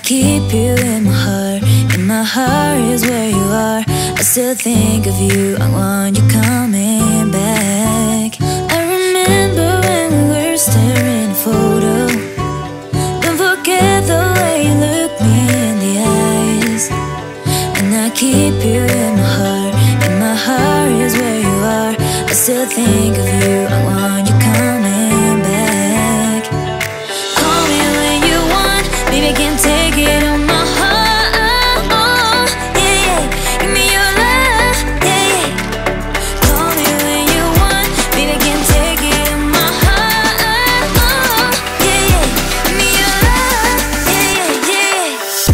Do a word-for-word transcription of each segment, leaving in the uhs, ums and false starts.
keep you in my heart. In my heart is where you are. I still think of you, I want you coming back. I remember when we were staring at a photo. Don't forget the way you look me in the eyes. And I keep you in my heart. In my heart is where you are. I still think of you, I want you coming back. Call me when you want, baby, I can't take it on my heart. Oh, yeah, yeah. Give me your love, yeah, yeah. Call me when you want, baby, I can't take it on my heart. Oh, yeah, yeah. Give me your love, yeah, yeah,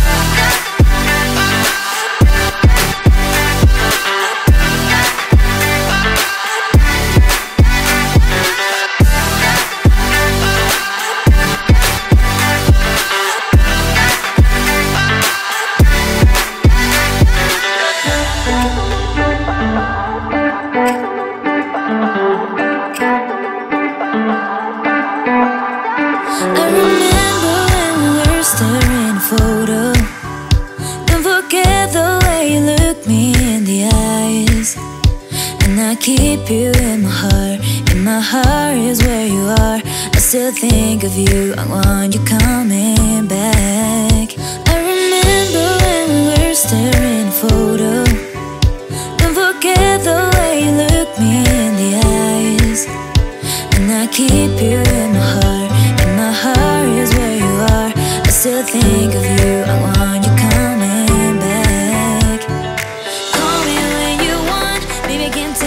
I remember when we were staring at a photo. Don't forget the way you look me in the eyes. And I keep you in my heart. In my heart is where you are. I still think of you, I want you coming back. I remember when we were staring at a photo. Don't forget the way you look me in the eyes. And I keep you in my heart. In my heart is where you are. I still think of you, I want you coming back. Call me when you want, baby, I can't take